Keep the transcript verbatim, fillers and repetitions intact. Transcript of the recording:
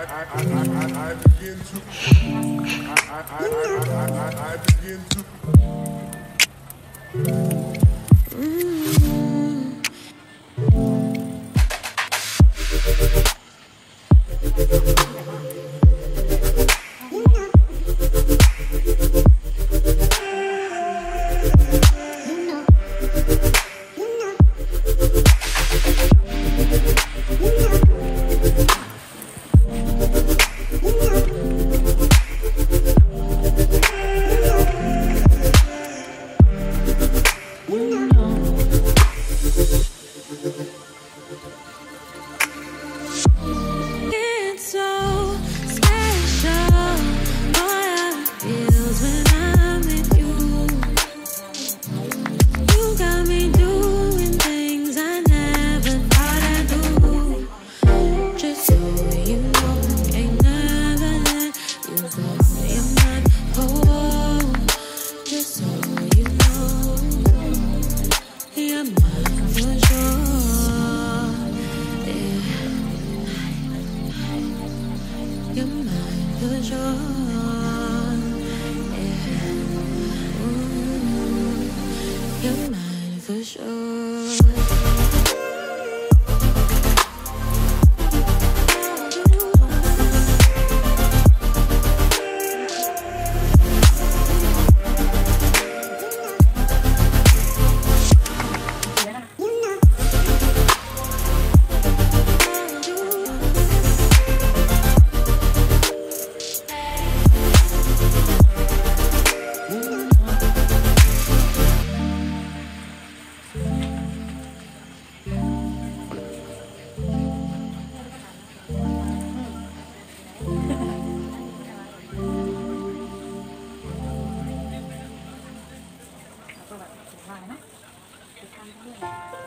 I begin to I I I I I begin to แล้วก็แบบถึงว่านะไปทำเรื่อง